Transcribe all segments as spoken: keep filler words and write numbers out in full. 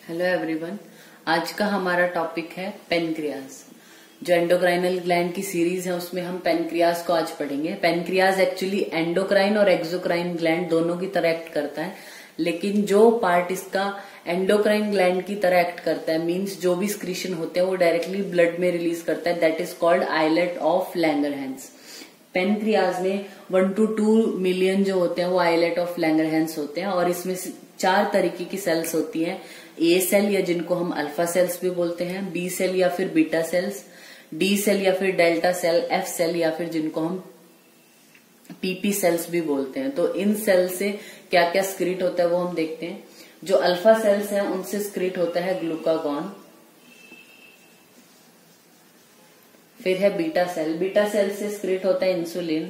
Hello everyone, आज का हमारा टॉपिक है पेनक्रियाज। जो एंडोक्राइनल ग्लैंड की सीरीज है उसमें हम पेनक्रियाज को आज पढ़ेंगे। पेनक्रियाज एक्चुअली एंडोक्राइन और एक्सोक्राइन ग्लैंड दोनों की तरह एक्ट करता है, लेकिन जो पार्ट इसका एंडोक्राइन ग्लैंड की तरह एक्ट करता है, मींस जो भी स्क्रीशन होते हैं वो डायरेक्टली ब्लड में रिलीज करता है, that is called islet of Langerhans. Pancreas में वन टू टू मिलियन जो होते हैं वो आइलेट ऑफ लैंगरहैंस होते हैं, और इसमें चार तरीके की सेल्स होती हैं। ए सेल या जिनको हम अल्फा सेल्स भी बोलते हैं, बी सेल या फिर बीटा सेल्स, डी सेल या फिर डेल्टा सेल, एफ सेल या फिर जिनको हम पीपी सेल्स भी बोलते हैं। तो इन सेल से क्या क्या स्क्रीट होता है वो हम देखते हैं। जो अल्फा सेल्स हैं उनसे स्क्रीट होता है ग्लूकागॉन। फिर है बीटा सेल, बीटा सेल से स्क्रीट होता है इंसुलिन।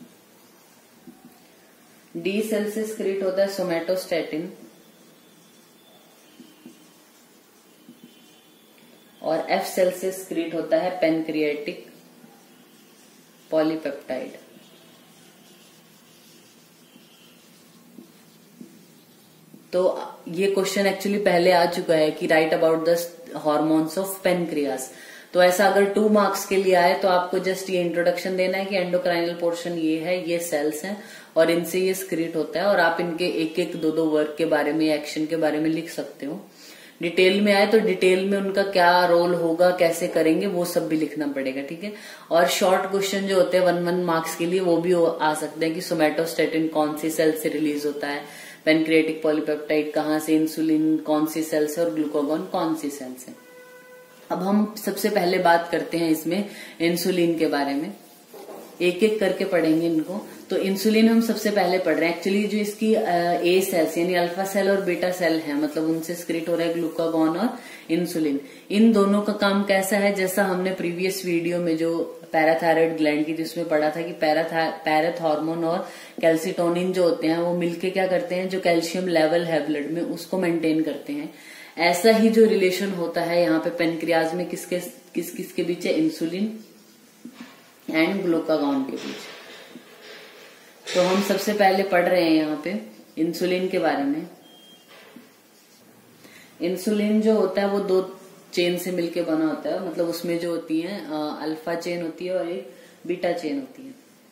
डी सेल से स्क्रीट होता है सोमेटोस्टेटिन, और एफ सेल से स्क्रीट होता है पेनक्रियाटिक पॉलीपेप्टाइड। तो ये क्वेश्चन एक्चुअली पहले आ चुका है कि right about the hormones of pancreas. तो ऐसा अगर टू मार्क्स के लिए आए तो आपको जस्ट ये इंट्रोडक्शन देना है कि एंडोक्राइनल पोर्शन ये है, ये सेल्स हैं और इनसे ये स्क्रीट होता है, और आप इनके एक एक दो दो वर्क के बारे में, एक्शन के बारे में लिख सकते हो। डिटेल में आए तो डिटेल में उनका क्या रोल होगा, कैसे करेंगे, वो सब भी लिखना पड़ेगा, ठीक है। और शॉर्ट क्वेश्चन जो होते हैं वन वन मार्क्स के लिए वो भी आ सकते हैं कि सोमेटोस्टेटिन कौन सी सेल से रिलीज होता है, पेनक्रियाटिक पॉलीपेप्टाइड कहाँ से, इंसुलिन कौन सी सेल से, और ग्लूकागॉन कौन सी सेल से। अब हम सबसे पहले बात करते हैं इसमें इंसुलिन के बारे में, एक एक करके पढ़ेंगे इनको। तो इंसुलिन हम सबसे पहले पढ़ रहे हैं। एक्चुअली जो इसकी ए सेल्स यानी अल्फा सेल और बीटा सेल है, मतलब उनसे स्क्रीट हो रहा है ग्लूकागॉन और इंसुलिन। इन दोनों का काम कैसा है, जैसा हमने प्रीवियस वीडियो में जो पैराथायराइड ग्लैंड की जिसमें पढ़ा था कि पैराथ हार्मोन और कैल्सिटोनिन जो होते हैं वो मिलके क्या करते हैं, जो कैल्शियम लेवल है ब्लड में उसको मेंटेन करते हैं। ऐसा ही जो रिलेशन होता है यहाँ पे पेनक्रियाज में किसके किस किसके बीच है, इंसुलिन एंड ग्लूकागॉन के बीच। तो हम सबसे पहले पढ़ रहे हैं यहाँ पे इंसुलिन के बारे में। इंसुलिन जो होता है वो दो चेन से मिलके बना होता है, मतलब उसमें जो होती है अल्फा चेन होती है और एक बीटा चेन होती है।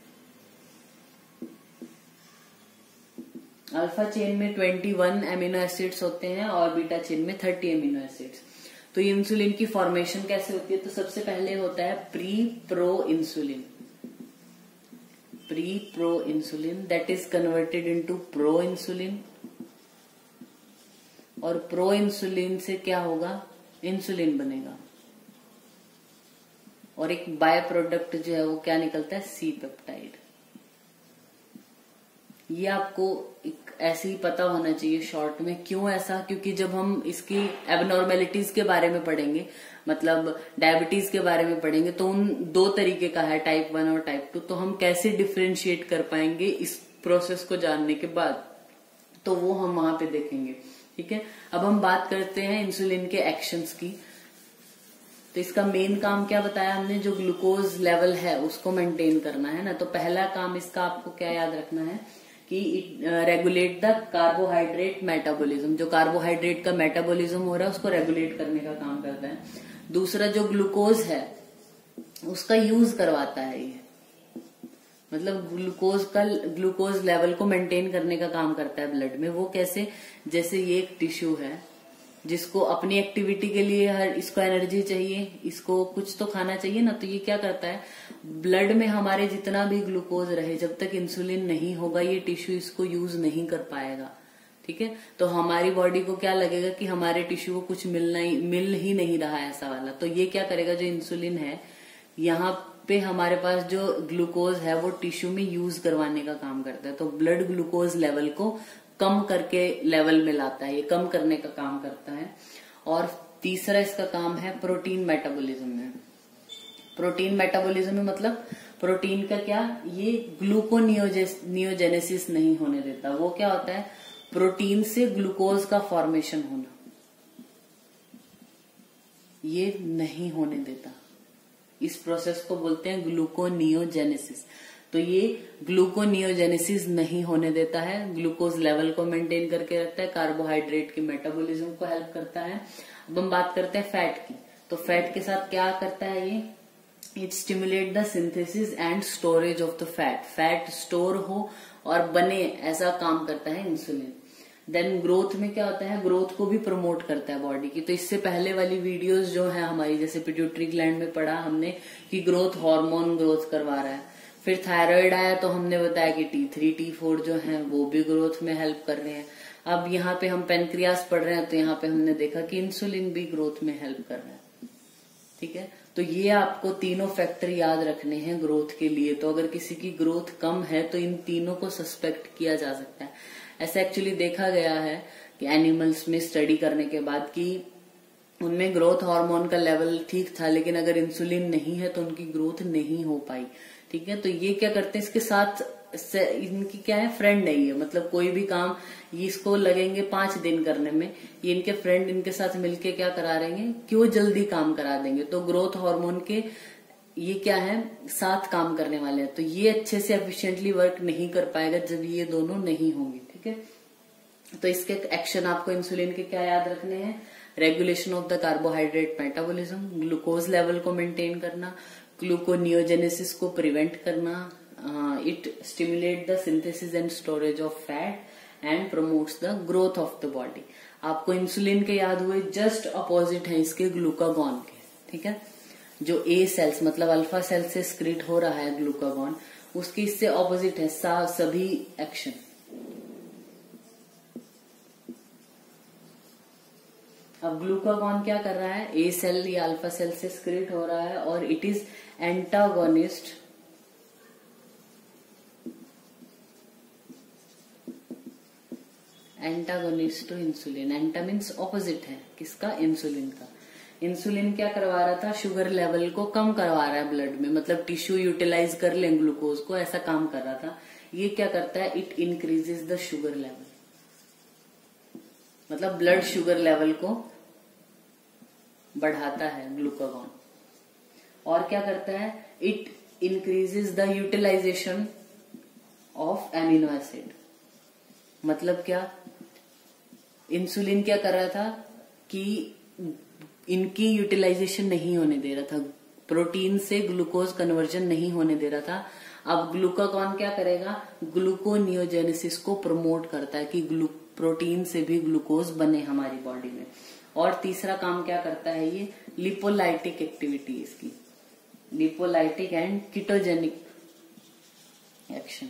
अल्फा चेन में इक्कीस एमिनो एसिड्स होते हैं और बीटा चेन में तीस एमिनो एसिड्स। तो ये इंसुलिन की फॉर्मेशन कैसे होती है, तो सबसे पहले होता है pre pro insulin. Pre pro insulin that is converted into pro insulin, और प्रो इंसुलिन से क्या होगा, इंसुलिन बनेगा, और एक बाय प्रोडक्ट जो है वो क्या निकलता है, सी पेप्टाइड। ये आपको एक ऐसे ही पता होना चाहिए शॉर्ट में। क्यों ऐसा, क्योंकि जब हम इसकी एबनॉर्मेलिटीज के बारे में पढ़ेंगे, मतलब डायबिटीज के बारे में पढ़ेंगे, तो उन दो तरीके का है, टाइप वन और टाइप टू। तो हम कैसे डिफ्रेंशिएट कर पाएंगे इस प्रोसेस को जानने के बाद, तो वो हम वहां पे देखेंगे, ठीक है। अब हम बात करते हैं इंसुलिन के एक्शंस की। तो इसका मेन काम क्या बताया हमने, जो ग्लूकोज लेवल है उसको मेंटेन करना है ना। तो पहला काम इसका आपको क्या याद रखना है कि रेगुलेट द कार्बोहाइड्रेट मेटाबॉलिज्म। जो कार्बोहाइड्रेट का मेटाबॉलिज्म हो रहा है उसको रेगुलेट करने का काम करता है। दूसरा जो ग्लूकोज है उसका यूज करवाता है ये, मतलब ग्लूकोज का ग्लूकोज लेवल को मेंटेन करने का काम करता है ब्लड में। वो कैसे, जैसे ये एक टिश्यू है जिसको अपनी एक्टिविटी के लिए हर इसको एनर्जी चाहिए, इसको कुछ तो खाना चाहिए ना। तो ये क्या करता है, ब्लड में हमारे जितना भी ग्लूकोज रहे, जब तक इंसुलिन नहीं होगा ये टिश्यू इसको यूज नहीं कर पाएगा, ठीक है। तो हमारी बॉडी को क्या लगेगा कि हमारे टिश्यू को कुछ मिलना ही मिल ही नहीं रहा है ऐसा वाला। तो ये क्या करेगा, जो इंसुलिन है यहाँ पे हमारे पास जो ग्लूकोज है वो टिश्यू में यूज करवाने का काम करता है। तो ब्लड ग्लूकोज लेवल को कम करके लेवल में लाता है, ये कम करने का काम करता है। और तीसरा इसका काम है प्रोटीन मेटाबॉलिज्म में। प्रोटीन मेटाबॉलिज्म में मतलब प्रोटीन का क्या, ये ग्लूकोनियोजेनेसिस नहीं होने देता। वो क्या होता है, प्रोटीन से ग्लूकोज का फॉर्मेशन होना, ये नहीं होने देता। इस प्रोसेस को बोलते हैं ग्लूकोनियोजेनेसिस। तो ये ग्लूकोनियोजेनेसिस नहीं होने देता है, ग्लूकोज लेवल को मेंटेन करके रखता है, कार्बोहाइड्रेट की मेटाबॉलिज्म को हेल्प करता है। अब हम बात करते हैं फैट की, तो फैट के साथ क्या करता है ये, it stimulate the synthesis and storage of the fat, fat store हो और बने ऐसा काम करता है इंसुलिन। देन ग्रोथ में क्या होता है, ग्रोथ को भी प्रमोट करता है बॉडी की। तो इससे पहले वाली वीडियोस जो है हमारी, जैसे पिट्यूटरी ग्लैंड में पढ़ा हमने कि ग्रोथ हार्मोन ग्रोथ करवा रहा है, फिर थायराइड आया तो हमने बताया कि टी थ्री टी फोर जो है वो भी ग्रोथ में हेल्प कर रहे हैं। अब यहाँ पे हम पेनक्रियास पढ़ रहे हैं तो यहाँ पे हमने देखा कि इंसुलिन भी ग्रोथ में हेल्प कर रहा है। ठीक है, तो ये आपको तीनों फैक्टर याद रखने हैं ग्रोथ के लिए। तो अगर किसी की ग्रोथ कम है तो इन तीनों को सस्पेक्ट किया जा सकता है। ऐसा एक्चुअली देखा गया है कि एनिमल्स में स्टडी करने के बाद कि उनमें ग्रोथ हार्मोन का लेवल ठीक था, लेकिन अगर इंसुलिन नहीं है तो उनकी ग्रोथ नहीं हो पाई। ठीक है, तो ये क्या करते हैं, इसके साथ इनकी क्या है, फ्रेंड है ये, मतलब कोई भी काम ये इसको लगेंगे पांच दिन करने में, ये इनके फ्रेंड इनके साथ मिलके क्या करा देंगे कि वो जल्दी काम करा देंगे। तो ग्रोथ हार्मोन के ये क्या है, साथ काम करने वाले हैं। तो ये अच्छे से एफिशिएंटली वर्क नहीं कर पाएगा जब ये दोनों नहीं होंगे। ठीक है, तो इसके एक्शन आपको इंसुलिन के क्या याद रखने हैं, regulation of the carbohydrate metabolism, glucose level को मेंटेन करना, ग्लूकोनियोजेनेसिस को प्रिवेंट करना, it stimulate the synthesis and storage of fat and promotes the growth of the body. आपको इंसुलिन के याद हुए, जस्ट अपोजिट है इसके ग्लूकागॉन के। ठीक है, जो ए सेल्स मतलब अल्फा सेल से स्क्रीट हो रहा है ग्लूकागॉन, उसके इससे ऑपोजिट है सभी एक्शन। अब ग्लूकागॉन क्या कर रहा है, ए सेल या अल्फा सेल से स्क्रीट हो रहा है और it is antagonist antagonist to insulin. Anta means opposite है किसका, इंसुलिन का। इंसुलिन क्या करवा रहा था, शुगर लेवल को कम करवा रहा है ब्लड में, मतलब टिश्यू यूटिलाइज कर ले ग्लूकोज को, ऐसा काम कर रहा था। ये क्या करता है, it increases the sugar level, मतलब ब्लड शुगर लेवल को बढ़ाता है ग्लूकागॉन। और क्या करता है, it increases the utilization of amino acid. मतलब क्या, इंसुलिन क्या कर रहा था कि इनकी यूटिलाइजेशन नहीं होने दे रहा था, प्रोटीन से ग्लूकोज कन्वर्जन नहीं होने दे रहा था। अब ग्लूकागॉन क्या करेगा, ग्लूकोनियोजेनेसिस को प्रमोट करता है कि ग्लू प्रोटीन से भी ग्लूकोज बने हमारी बॉडी में। और तीसरा काम क्या करता है, ये लिपोलाइटिक एक्टिविटी इसकी, लिपोलाइटिक एंड कीटोजेनिक एक्शन।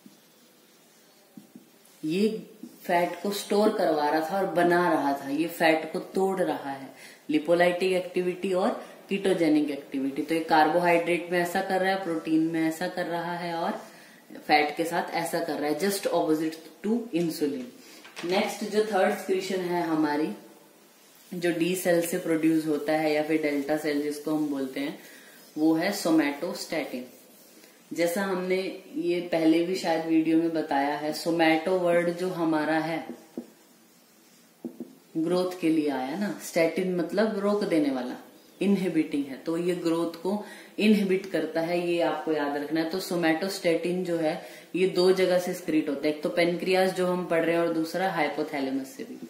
ये फैट को स्टोर करवा रहा था और बना रहा था, ये फैट को तोड़ रहा है। लिपोलाइटिक एक्टिविटी और कीटोजेनिक एक्टिविटी, तो ये कार्बोहाइड्रेट में ऐसा कर रहा है, प्रोटीन में ऐसा कर रहा है और फैट के साथ ऐसा कर रहा है, just opposite to insulin. Next जो थर्ड एक्सक्रीशन है हमारी, जो डी सेल से प्रोड्यूस होता है या फिर डेल्टा सेल जिसको हम बोलते हैं, वो है सोमैटोस्टैटिन। जैसा हमने ये पहले भी शायद वीडियो में बताया है, सोमैटो वर्ड जो हमारा है ग्रोथ के लिए आया ना, स्टैटिन मतलब रोक देने वाला, इनहिबिटिंग है, तो ये ग्रोथ को इनहिबिट करता है, ये आपको याद रखना है। तो सोमैटोस्टैटिन जो है ये दो जगह से स्क्रीट होता है, एक तो पेनक्रियास जो हम पढ़ रहे हैं और दूसरा हाइपोथैलेमस से भी।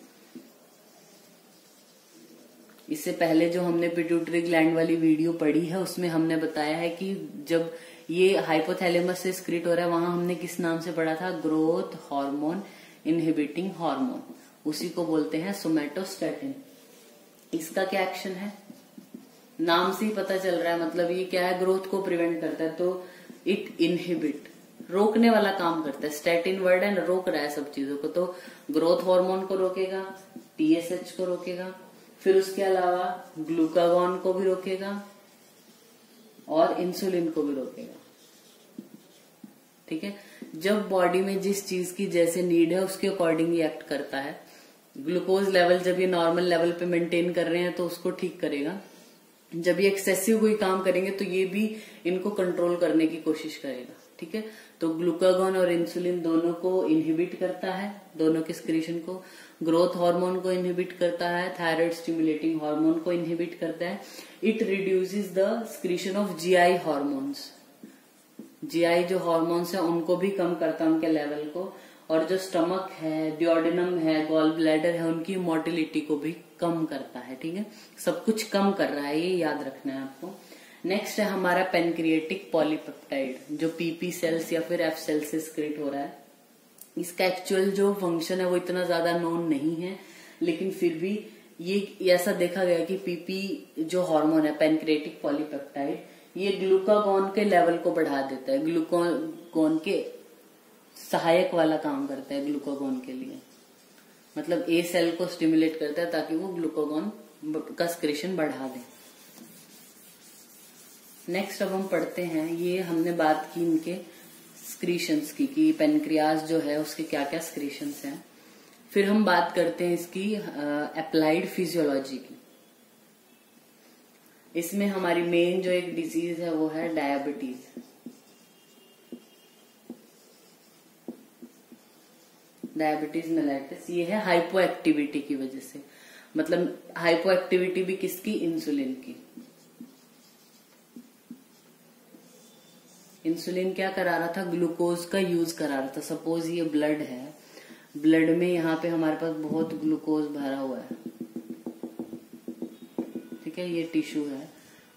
इससे पहले जो हमने पिट्यूटरी ग्लैंड वाली वीडियो पढ़ी है उसमें हमने बताया है कि जब ये हाइपोथैलेमस से स्क्रीट हो रहा है, वहां हमने किस नाम से पढ़ा था, ग्रोथ हार्मोन इनहिबिटिंग हार्मोन, उसी को बोलते हैं सोमैटोस्टैटिन। इसका क्या एक्शन है, नाम से ही पता चल रहा है, मतलब ये क्या है, ग्रोथ को प्रिवेंट करता है। तो इट इनहिबिट, रोकने वाला काम करता है, स्टैटिन वर्ड है, रोक रहा है सब चीजों को। तो ग्रोथ हार्मोन को रोकेगा, टीएसएच को रोकेगा, फिर उसके अलावा ग्लूकागॉन को भी रोकेगा और इंसुलिन को भी रोकेगा। ठीक है, जब बॉडी में जिस चीज की जैसे नीड है उसके अकॉर्डिंग ही एक्ट करता है। ग्लूकोज लेवल जब ये नॉर्मल लेवल पे मेंटेन कर रहे हैं तो उसको ठीक करेगा, जब ये एक्सेसिव कोई काम करेंगे तो ये भी इनको कंट्रोल करने की कोशिश करेगा। ठीक है, तो ग्लूकागॉन और इंसुलिन दोनों को इनहिबिट करता है, दोनों के स्क्रीशन को। ग्रोथ हार्मोन को इनहिबिट करता है, थायराइड स्टिमुलेटिंग हार्मोन को इनहिबिट करता है। It reduces the secretion of GI hormones, GI जो हॉर्मोन्स है उनको भी कम करता है, उनके लेवल को, और जो स्टमक है, डिओडिनम है, गॉल ब्लैडर है, उनकी मोटिलिटी को भी कम करता है। ठीक है, सब कुछ कम कर रहा है, ये याद रखना है आपको। नेक्स्ट है हमारा पेनक्रिएटिक पॉलीपेप्टाइड, जो पीपी सेल्स या फिर एफ सेल्स से सिक्रेट हो रहा है। इसका एक्चुअल जो फंक्शन है वो इतना ज्यादा नोन नहीं है, लेकिन फिर भी ये ऐसा देखा गया कि पीपी जो हार्मोन है पेनक्रिएटिक पॉलीपेप्टाइड, ये ग्लूकागॉन के लेवल को बढ़ा देता है, ग्लूकागॉन के सहायक वाला काम करता है ग्लूकागॉन के लिए, मतलब ए सेल को स्टिमुलेट करता है ताकि वो ग्लूकागॉन का सिक्रेशन बढ़ा दे। नेक्स्ट अब हम पढ़ते हैं, ये हमने बात की इनके स्क्रीशंस की कि पेनक्रियाज जो है उसके क्या क्या स्क्रीशंस हैं। फिर हम बात करते हैं इसकी अप्लाइड फिजियोलॉजी की। इसमें हमारी मेन जो एक डिजीज है वो है डायबिटीज। डायबिटीज मेलाइटिस, ये है हाइपो एक्टिविटी की वजह से, मतलब हाइपो एक्टिविटी भी किसकी, इंसुलिन की। इंसुलिन क्या करा रहा था, ग्लूकोज का यूज करा रहा था। सपोज ये ब्लड है, ब्लड में यहाँ पे हमारे पास बहुत ग्लूकोज भरा हुआ है, ठीक है, ये टिश्यू है।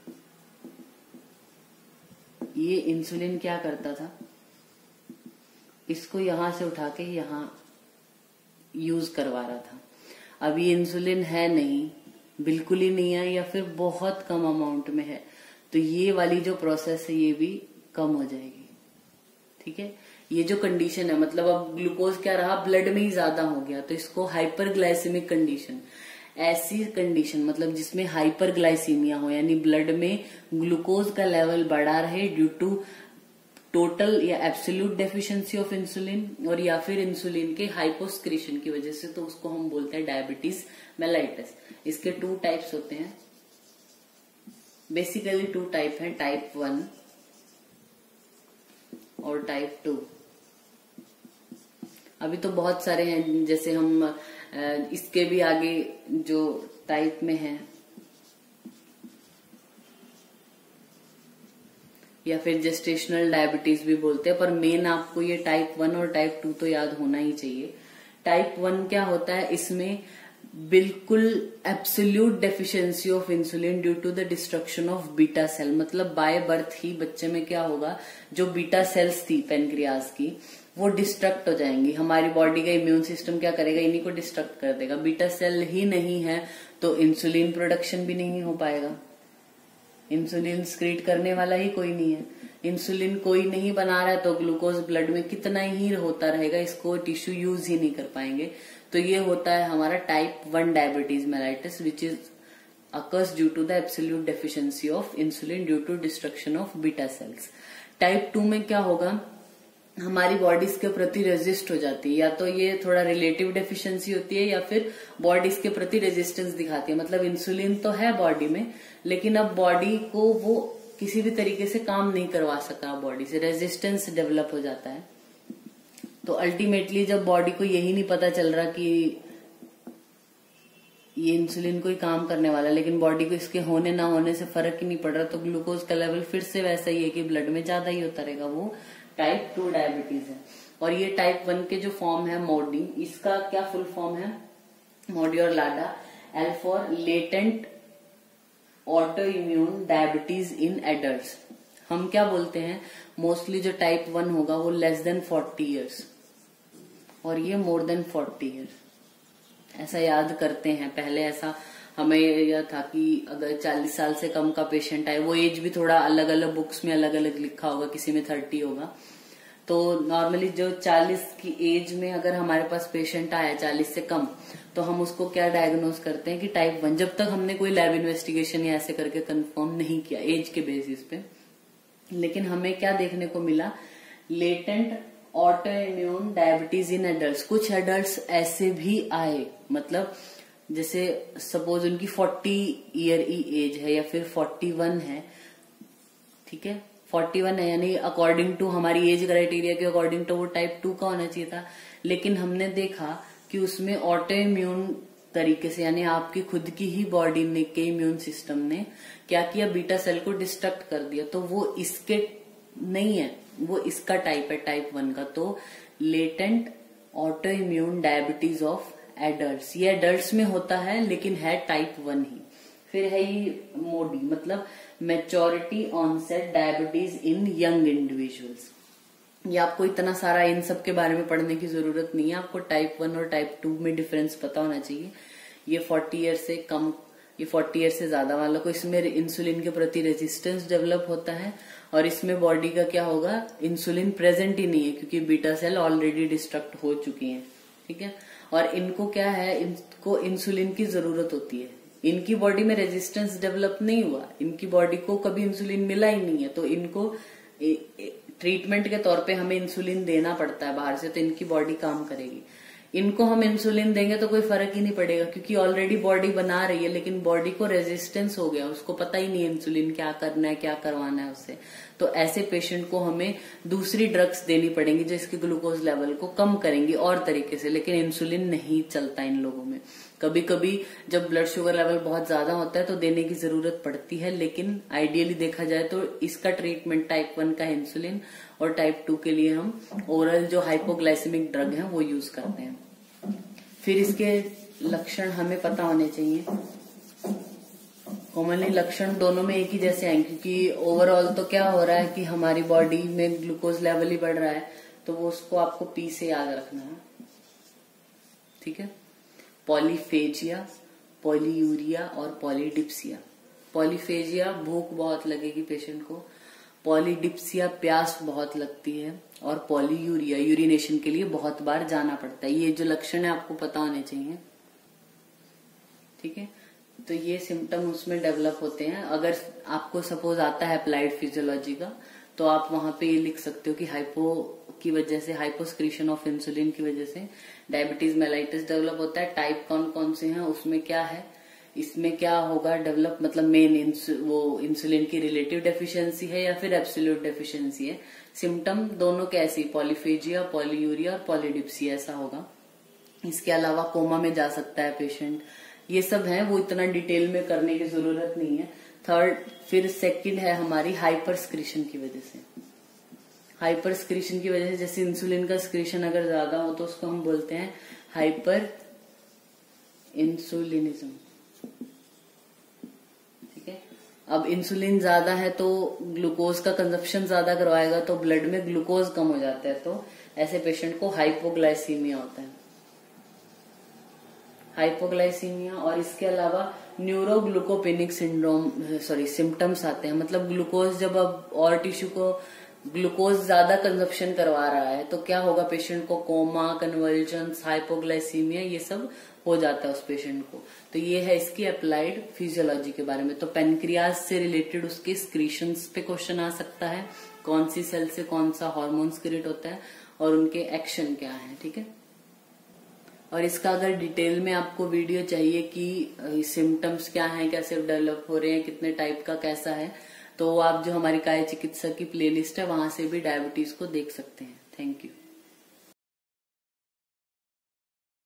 ये इंसुलिन क्या करता था, इसको यहां से उठा के यहां यूज करवा रहा था। अब ये इंसुलिन है नहीं, बिल्कुल ही नहीं है, या फिर बहुत कम अमाउंट में है, तो ये वाली जो प्रोसेस है ये भी कम हो जाएगी। ठीक है, ये जो कंडीशन है, मतलब अब ग्लूकोज क्या रहा, ब्लड में ही ज्यादा हो गया, तो इसको हाइपरग्लाइसेमिक कंडीशन, ऐसी कंडीशन मतलब जिसमें हाइपरग्लाइसीमिया हो, यानी ब्लड में ग्लूकोज का लेवल बढ़ा रहे ड्यू टू टोटल या एब्सोल्यूट डेफिशिएंसी ऑफ इंसुलिन, और या फिर इंसुलिन के हाइपोस्क्रीशन की वजह से, तो उसको हम बोलते हैं डायबिटीज मेलाइटिस। इसके टू टाइप्स होते हैं, बेसिकली टू टाइप हैं, टाइप वन और टाइप टू। अभी तो बहुत सारे हैं, जैसे हम इसके भी आगे जो टाइप में है, या फिर जेस्टेशनल डायबिटीज भी बोलते हैं, पर मेन आपको ये टाइप वन और टाइप टू तो याद होना ही चाहिए। टाइप वन क्या होता है, इसमें बिल्कुल absolute deficiency of insulin due to the destruction of beta cell, मतलब बाय बर्थ ही बच्चे में क्या होगा, जो बीटा सेल्स थी पेनक्रियाज की वो डिस्ट्रक्ट हो जाएंगी। हमारी बॉडी का इम्यून सिस्टम क्या करेगा, इन्हीं को डिस्ट्रक्ट कर देगा। बीटा सेल ही नहीं है तो इंसुलिन प्रोडक्शन भी नहीं हो पाएगा, इंसुलिन स्क्रीट करने वाला ही कोई नहीं है। इंसुलिन कोई नहीं बना रहा है तो ग्लूकोज ब्लड में कितना ही होता रहेगा, इसको टिश्यू यूज ही नहीं कर पाएंगे। तो ये होता है हमारा type one diabetes mellitus, which is occurs due to the absolute deficiency of insulin due to destruction of beta cells. Type two में क्या होगा, हमारी बॉडी इसके प्रति रेजिस्ट हो जाती है, या तो ये थोड़ा रिलेटिव डेफिशिएंसी होती है या फिर बॉडी इसके प्रति रेजिस्टेंस दिखाती है। मतलब इंसुलिन तो है बॉडी में, लेकिन अब बॉडी को वो किसी भी तरीके से काम नहीं करवा सका, बॉडी से रेजिस्टेंस डेवलप हो जाता है। तो अल्टीमेटली जब बॉडी को यही नहीं पता चल रहा कि ये इंसुलिन को ही काम करने वाला, लेकिन बॉडी को इसके होने ना होने से फर्क ही नहीं पड़ रहा, तो ग्लूकोज का लेवल फिर से वैसा ही है कि ब्लड में ज्यादा ही होता रहेगा, वो टाइप टू डायबिटीज है। और ये टाइप वन के जो फॉर्म है मोडी, इसका क्या फुल फॉर्म है, मोडी और LADA, L for latent autoimmune diabetes in adults. हम क्या बोलते हैं, मोस्टली जो टाइप वन होगा वो लेस देन फोर्टी इयर्स और ये मोर देन फोर्टी इयर्स, ऐसा याद करते हैं। पहले ऐसा हमें यह था कि अगर चालीस साल से कम का पेशेंट आए, वो एज भी थोड़ा अलग अलग बुक्स में अलग अलग लिखा होगा, किसी में थर्टी होगा, तो नॉर्मली जो चालीस की एज में अगर हमारे पास पेशेंट आया चालीस से कम, तो हम उसको क्या डायग्नोज करते हैं कि टाइप वन, जब तक हमने कोई लैब इन्वेस्टिगेशन या ऐसे करके कंफर्म नहीं किया एज के बेसिस पे। लेकिन हमें क्या देखने को मिला, latent autoimmune diabetes in adults. कुछ एडल्ट्स ऐसे भी आए, मतलब जैसे सपोज उनकी फोर्टी ईयर की एज है या फिर फोर्टी वन है, ठीक है, फोर्टी वन है, यानी अकॉर्डिंग टू हमारी एज क्राइटेरिया के अकॉर्डिंग टू वो टाइप टू का होना चाहिए था। लेकिन हमने देखा कि उसमें ऑटो इम्यून तरीके से, यानी आपकी खुद की ही बॉडी ने के इम्यून सिस्टम ने क्या किया, बीटा सेल को डिस्ट्रक्ट कर दिया, तो वो इसके नहीं है, वो इसका टाइप है, टाइप वन का। तो latent autoimmune diabetes of adults, ये एडल्ट्स में होता है लेकिन है टाइप वन ही। फिर है ये मोडी, मतलब maturity onset diabetes in young individuals. ये आपको इतना सारा इन सब के बारे में पढ़ने की जरूरत नहीं है, आपको टाइप वन और टाइप टू में डिफरेंस पता होना चाहिए। ये फोर्टी ईयर से कम, ये फोर्टी ईयर से ज्यादा वालों को इसमें इंसुलिन के प्रति रेजिस्टेंस डेवलप होता है, और इसमें बॉडी का क्या होगा, इंसुलिन प्रेजेंट ही नहीं है क्योंकि बीटा सेल ऑलरेडी डिस्ट्रक्ट हो चुकी हैं, ठीक है। और इनको क्या है, इनको इंसुलिन की जरूरत होती है, इनकी बॉडी में रेजिस्टेंस डेवलप नहीं हुआ, इनकी बॉडी को कभी इंसुलिन मिला ही नहीं है, तो इनको ट्रीटमेंट के तौर पे हमें इंसुलिन देना पड़ता है बाहर से, तो इनकी बॉडी काम करेगी। इनको हम इंसुलिन देंगे तो कोई फर्क ही नहीं पड़ेगा क्योंकि ऑलरेडी बॉडी बना रही है, लेकिन बॉडी को रेजिस्टेंस हो गया, उसको पता ही नहीं है इंसुलिन क्या करना है, क्या करवाना है उससे। तो ऐसे पेशेंट को हमें दूसरी ड्रग्स देनी पड़ेंगी जो इसके ग्लूकोज लेवल को कम करेंगी और तरीके से, लेकिन इंसुलिन नहीं चलता इन लोगों में। कभी कभी जब ब्लड शुगर लेवल बहुत ज्यादा होता है तो देने की जरूरत पड़ती है, लेकिन आइडियली देखा जाए तो इसका ट्रीटमेंट टाइप वन का इंसुलिन, और टाइप टू के लिए हम ओरल जो हाइपोग्लाइसेमिक ड्रग है वो यूज करते हैं। फिर इसके लक्षण हमें पता होने चाहिए। कॉमनली लक्षण दोनों में एक ही जैसे आएंगे क्योंकि ओवरऑल तो क्या हो रहा है कि हमारी बॉडी में ग्लूकोज लेवल ही बढ़ रहा है, तो वो उसको आपको पी से याद रखना है, ठीक है। पॉलीफेजिया, पॉलीयूरिया और पॉलीडिप्सिया। पॉलीफेजिया भूख बहुत लगेगी पेशेंट को, पॉलीडिप्सिया प्यास बहुत लगती है, और पॉलीयूरिया यूरिनेशन के लिए बहुत बार जाना पड़ता है। ये जो लक्षण है आपको पता होने चाहिए, ठीक है। तो ये सिम्टम उसमें डेवलप होते हैं। अगर आपको सपोज आता है अप्लाइड फिजियोलॉजी का, तो आप वहां पे ये लिख सकते हो कि हाइपो की वजह से, हाइपोस्क्रीशन ऑफ इंसुलिन की वजह से डायबिटीज मेलाइटिस डेवलप होता है। टाइप कौन कौन से हैं उसमें क्या है, इसमें क्या होगा डेवलप, मतलब मेन वो इंसुलिन की रिलेटिव डेफिशिएंसी है या फिर एब्सोल्यूट डेफिशिएंसी है। सिम्टम दोनों कैसी, पॉलीफेजिया, पॉलीयूरिया और पॉलीडिप्सिया ऐसा होगा। इसके अलावा कोमा में जा सकता है पेशेंट, ये सब है, वो इतना डिटेल में करने की जरूरत नहीं है। थर्ड, फिर सेकंड है हमारी हाइपर स्क्रीशन की वजह से। हाइपर स्क्रीशन की वजह से जैसे इंसुलिन का स्क्रीशन अगर ज्यादा हो तो उसको हम बोलते हैं हाइपर इंसुलिनिज्म, ठीक है। अब इंसुलिन ज्यादा है तो ग्लूकोज का कंजप्शन ज्यादा करवाएगा तो ब्लड में ग्लूकोज कम हो जाता है, तो ऐसे पेशेंट को हाइपोग्लाइसीमिया होता है, हाइपोग्लाइसीमिया। और इसके अलावा न्यूरोग्लूकोपेनिक सिंड्रोम, सॉरी सिम्टम्स आते हैं, मतलब ग्लूकोज जब अब और टिश्यू को ग्लूकोज ज्यादा कंजप्शन करवा रहा है तो क्या होगा, पेशेंट को कोमा, कन्वर्जन्स, हाइपोग्लाइसीमिया ये सब हो जाता है उस पेशेंट को। तो ये है इसकी अप्लाइड फिजियोलॉजी के बारे में। तो पेनक्रियाज से रिलेटेड उसके स्क्रीशंस पे क्वेश्चन आ सकता है, कौन सी सेल से कौन सा हार्मोन क्रिएट होता है और उनके एक्शन क्या है, ठीक है। और इसका अगर डिटेल में आपको वीडियो चाहिए कि सिम्टम्स क्या हैं, कैसे डेवलप हो रहे हैं, कितने टाइप का कैसा है, तो आप जो हमारी काय चिकित्सा की प्लेलिस्ट है वहां से भी डायबिटीज को देख सकते हैं। Thank you.